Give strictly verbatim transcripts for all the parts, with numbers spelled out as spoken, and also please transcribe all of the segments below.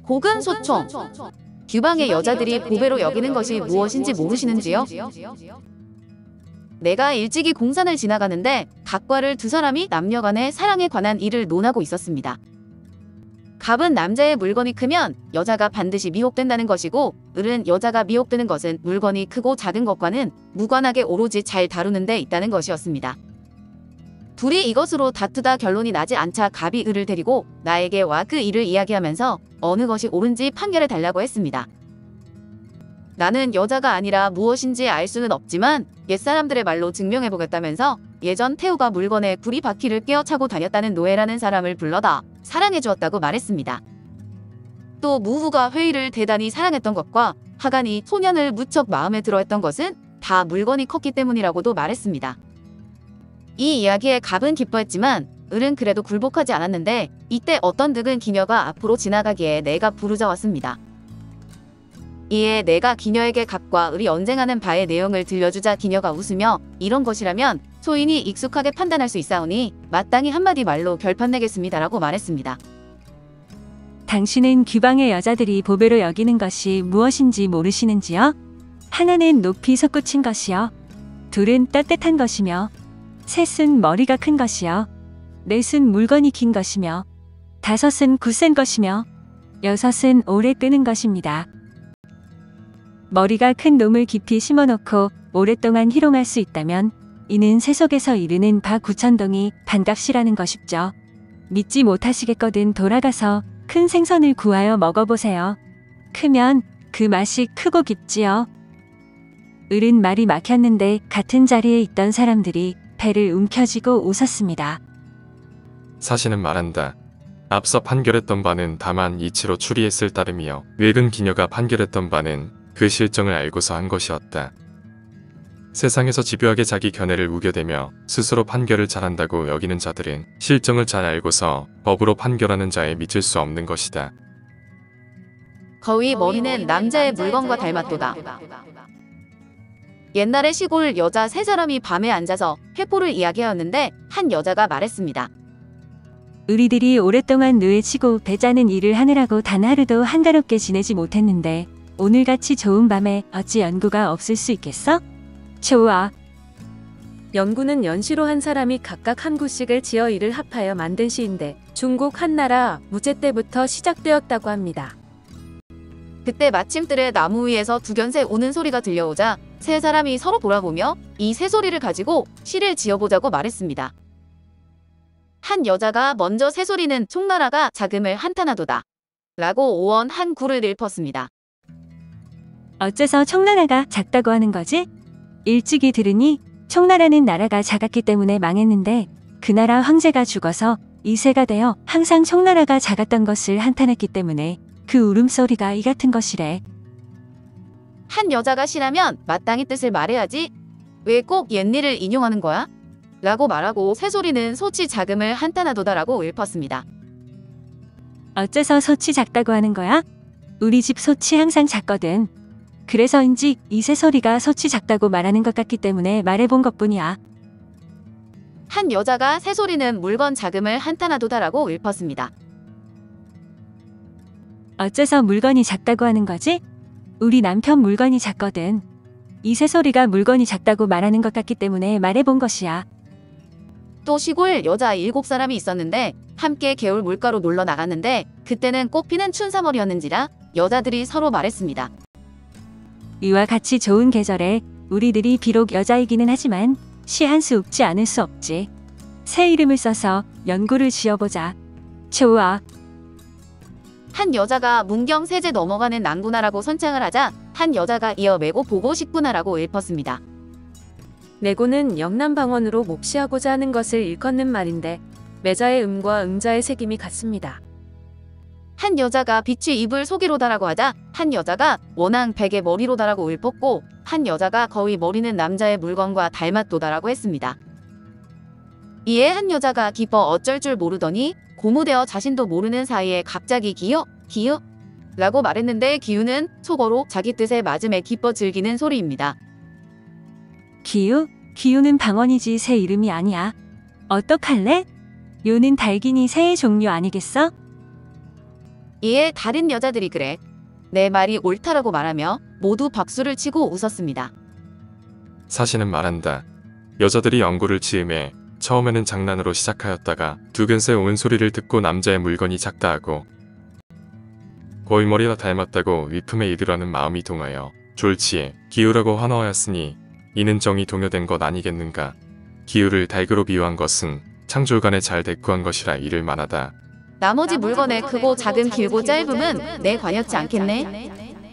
고근 소총. 규방의 여자들이 보배로 여기는 것이 무엇인지 모르시는지요? 내가 일찍이 공산을 지나가는데 갑과를 두 사람이 남녀간의 사랑에 관한 일을 논하고 있었습니다. 갑은 남자의 물건이 크면 여자가 반드시 미혹된다는 것이고, 을은 여자가 미혹되는 것은 물건이 크고 작은 것과는 무관하게 오로지 잘 다루는 데 있다는 것이었습니다. 둘이 이것으로 다투다 결론이 나지 않자 갑이 을을 데리고 나에게 와 그 일을 이야기하면서 어느 것이 옳은지 판결해 달라고 했습니다. 나는 여자가 아니라 무엇인지 알 수는 없지만 옛사람들의 말로 증명해보겠다면서 예전 태우가 물건에 구리 바퀴를 깨어차고 다녔다는 노예라는 사람을 불러다 사랑해주었다고 말했습니다. 또 무후가 회의를 대단히 사랑했던 것과 하간이 소년을 무척 마음에 들어했던 것은 다 물건이 컸기 때문이라고도 말했습니다. 이 이야기에 갑은 기뻐했지만 을은 그래도 굴복하지 않았는데, 이때 어떤 늙은 기녀가 앞으로 지나가기에 내가 부르자왔습니다. 이에 내가 기녀에게 갑과 을이 언쟁하는 바의 내용을 들려주자 기녀가 웃으며 이런 것이라면 소인이 익숙하게 판단할 수 있사오니 마땅히 한마디 말로 결판내겠습니다라고 말했습니다. 당신은 규방의 여자들이 보배로 여기는 것이 무엇인지 모르시는지요? 하나는 높이 솟구친 것이요, 둘은 떳떳한 것이며, 셋은 머리가 큰 것이요, 넷은 물건이 긴 것이며, 다섯은 굳센 것이며, 여섯은 오래 끄는 것입니다. 머리가 큰 놈을 깊이 심어놓고 오랫동안 희롱할 수 있다면 이는 세속에서 이르는 바 구천동이 반값이라는 것이죠. 믿지 못하시겠거든 돌아가서 큰 생선을 구하여 먹어보세요. 크면 그 맛이 크고 깊지요. 을은 말이 막혔는데 같은 자리에 있던 사람들이 배를 움켜쥐고 웃었습니다. 사신은 말한다. 앞서 판결했던 바는 다만 이치로 추리했을 따름이요, 늙은 기녀가 판결했던 바는 그 실정을 알고서 한 것이었다. 세상에서 집요하게 자기 견해를 우겨대며 스스로 판결을 잘한다고 여기는 자들은 실정을 잘 알고서 법으로 판결하는 자에 미칠 수 없는 것이다. 거위 머리는 남자의 물건과 닮았도다. 옛날에 시골 여자 세 사람이 밤에 앉아서 회포를 이야기하였는데 한 여자가 말했습니다. 우리들이 오랫동안 누에 치고 배짜는 일을 하느라고 단 하루도 한가롭게 지내지 못했는데 오늘같이 좋은 밤에 어찌 연구가 없을 수 있겠어? 좋아. 연구는 연시로 한 사람이 각각 한 구씩을 지어 이를 합하여 만든 시인데 중국 한나라 무제 때부터 시작되었다고 합니다. 그때 마침 뜰에 나무 위에서 두견새 우는 소리가 들려오자 세 사람이 서로 돌아보며 이 새소리를 가지고 시를 지어보자고 말했습니다. 한 여자가 먼저 새소리는 총나라가 자금을 한탄하도다 라고 오원 한 구를 읊었습니다. 어째서 청나라가 작다고 하는 거지? 일찍이 들으니 청나라는 나라가 작았기 때문에 망했는데 그 나라 황제가 죽어서 이 세가 되어 항상 청나라가 작았던 것을 한탄했기 때문에 그 울음소리가 이 같은 것이래. 한 여자가 시라면 마땅히 뜻을 말해야지 왜 꼭 옛일을 인용하는 거야? 라고 말하고 새소리는 소치 자금을 한탄하도다 라고 읊었습니다. 어째서 소치 작다고 하는 거야? 우리 집 소치 항상 작거든. 그래서인지 이 새소리가 소치 작다고 말하는 것 같기 때문에 말해본 것뿐이야. 한 여자가 새소리는 물건 자금을 한탄하도다 라고 읊었습니다. 어째서 물건이 작다고 하는 거지? 우리 남편 물건이 작거든. 이 새소리가 물건이 작다고 말하는 것 같기 때문에 말해본 것이야. 또 시골 여자 일곱 사람이 있었는데 함께 개울 물가로 놀러 나갔는데 그때는 꽃피는 춘삼월이었는지라 여자들이 서로 말했습니다. 이와 같이 좋은 계절에 우리들이 비록 여자이기는 하지만 시 한 수 읊지 않을 수 없지. 새 이름을 써서 연구를 지어보자. 좋아. 한 여자가 문경 세제 넘어가는 낭구나라고 선창을 하자 한 여자가 이어 메고 보고 싶구나라고 읊었습니다. 메고는 영남방언으로 몹시하고자 하는 것을 일컫는 말인데 매자의 음과 음자의 색임이 같습니다. 한 여자가 빛이 입을 속이로다라고 하자 한 여자가 원앙 백의 머리로다라고 읊었고 한 여자가 거의 머리는 남자의 물건과 닮았도다라고 했습니다. 이에 한 여자가 기뻐 어쩔 줄 모르더니 고무되어 자신도 모르는 사이에 갑자기 기여 기여 라고 말했는데 기유는 속어로 자기 뜻에 맞음에 기뻐 즐기는 소리입니다. 기유? 기유는 방언이지 새 이름이 아니야. 어떡할래? 요는 달기니 새의 종류 아니겠어? 이에 다른 여자들이 그래, 내 말이 옳다라고 말하며 모두 박수를 치고 웃었습니다. 사실은 말한다. 여자들이 연구를 지음해 처음에는 장난으로 시작하였다가 두근새 온 소리를 듣고 남자의 물건이 작다 하고 골머리와 닮았다고 위품에 이르려는 마음이 동하여 졸지에 기우라고 환호하였으니 이는 정이 동요된 것 아니겠는가. 기우를 닭으로 비유한 것은 창졸간에 잘 대꾸한 것이라 이를 만하다. 나머지 물건의 크고 작은 길고 짧음은 내 관여치 않겠네.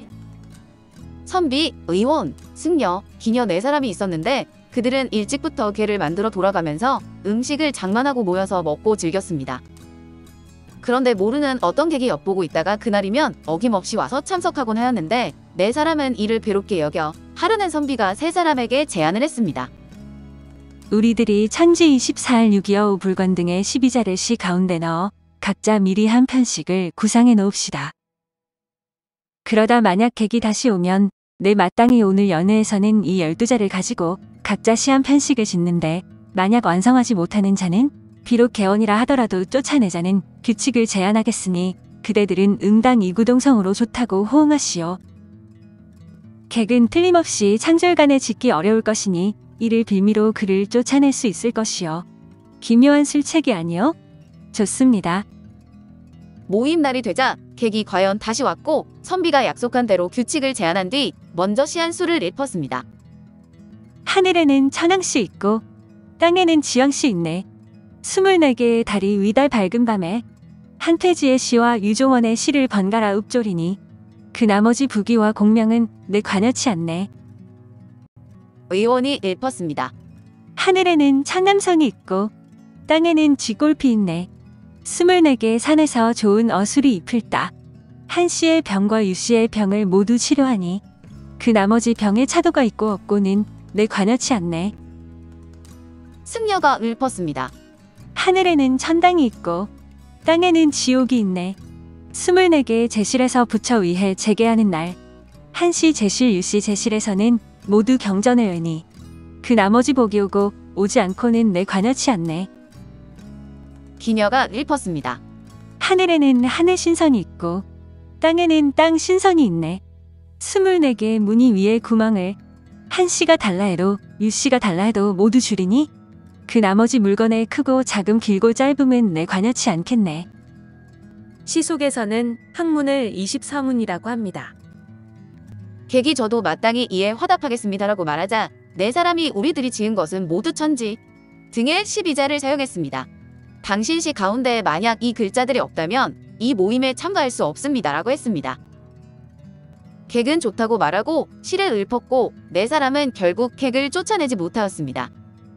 선비, 의원, 승려, 기녀 네 사람이 있었는데 그들은 일찍부터 개를 만들어 돌아가면서 음식을 장만하고 모여서 먹고 즐겼습니다. 그런데 모르는 어떤 객이 엿보고 있다가 그날이면 어김없이 와서 참석하곤 하였는데 네 사람은 이를 괴롭게 여겨 하루는 선비가 세 사람에게 제안을 했습니다. 우리들이 천지 이십사일 육이오 불관 등의 십이 자를 시 가운데 넣어 각자 미리 한 편씩을 구상해 놓읍시다. 그러다 만약 객이 다시 오면 내 마땅히 오늘 연회에서는 이 열두 자를 가지고 각자 시 한 편씩을 짓는데 만약 완성하지 못하는 자는 비록 개원이라 하더라도 쫓아내자는 규칙을 제안하겠으니 그대들은 응당 이구동성으로 좋다고 호응하시오. 객은 틀림없이 창졸간에 짓기 어려울 것이니 이를 빌미로 그를 쫓아낼 수 있을 것이요. 기묘한 술책이 아니요? 좋습니다. 모임 날이 되자 객이 과연 다시 왔고 선비가 약속한 대로 규칙을 제안한 뒤 먼저 시한 수를 읊었습니다. 하늘에는 천왕씨 있고 땅에는 지왕씨 있네. 스물네 개의 달이 위달 밝은 밤에 한퇴지의 시와 유종원의 시를 번갈아 읊조리니 그 나머지 부기와 공명은 내 관여치 않네. 의원이 읊었습니다. 하늘에는 창남성이 있고 땅에는 쥐골피 있네. 스물네 개의 산에서 좋은 어술이 잎을따 한 씨의 병과 유 씨의 병을 모두 치료하니 그 나머지 병에 차도가 있고 없고는 내 관여치 않네. 승려가 읊었습니다. 하늘에는 천당이 있고 땅에는 지옥이 있네. 스물네 개의 제실에서 부처 위해 재개하는 날 한씨 제실 유씨 제실에서는 모두 경전을 외니 그 나머지 복이 오고 오지 않고는 내 관여치 않네. 기녀가 읊었습니다. 하늘에는 하늘 신선이 있고 땅에는 땅 신선이 있네. 스물네 개의 무늬 위에 구멍을 한씨가 달라 해도 유씨가 달라 해도 모두 줄이니 그 나머지 물건의 크고 작음 길고 짧음은 내 관여치 않겠네. 시 속에서는 학문을 이십사 문이라고 합니다. 객이 저도 마땅히 이에 화답하겠습니다라고 말하자 네 사람이 우리들이 지은 것은 모두 천지 등의 십이 자를 사용했습니다. 당신 시 가운데 만약 이 글자들이 없다면 이 모임에 참가할 수 없습니다라고 했습니다. 객은 좋다고 말하고 시를 읊었고 네 사람은 결국 객을 쫓아내지 못하였습니다.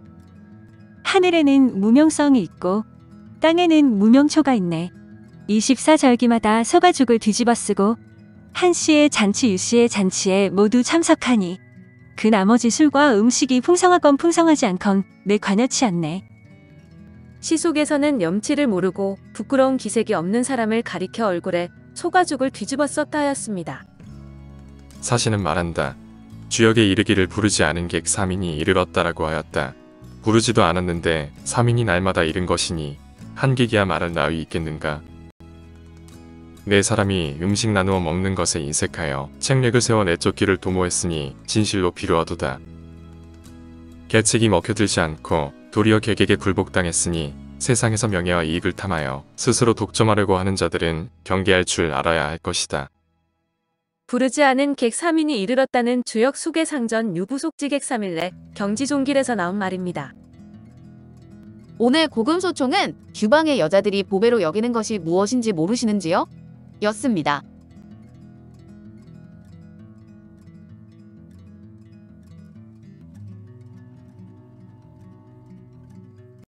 하늘에는 무명성이 있고 땅에는 무명초가 있네. 이십사 절기마다 소가죽을 뒤집어 쓰고 한씨의 잔치 유씨의 잔치에 모두 참석하니 그 나머지 술과 음식이 풍성하건 풍성하지 않건 내 관여치 않네. 시 속에서는 염치를 모르고 부끄러운 기색이 없는 사람을 가리켜 얼굴에 소가죽을 뒤집어 썼다 하였습니다. 사실은 말한다. 주역에 이르기를 부르지 않은 객 삼인이 이르렀다라고 하였다. 부르지도 않았는데 삼인이 날마다 이른 것이니 한 객이야 말할 나위 있겠는가. 네 사람이 음식 나누어 먹는 것에 인색하여 책략을 세워 내쫓기를 도모했으니 진실로 비루하도다. 계책이 먹혀들지 않고 도리어 객에게 굴복당했으니 세상에서 명예와 이익을 탐하여 스스로 독점하려고 하는 자들은 경계할 줄 알아야 할 것이다. 부르지 않은 객 삼인이 이르렀다는 주역 수계상전 유부속지객 삼일내 경지종길에서 나온 말입니다. 오늘 고금소총은 주방의 여자들이 보배로 여기는 것이 무엇인지 모르시는지요? 였습니다.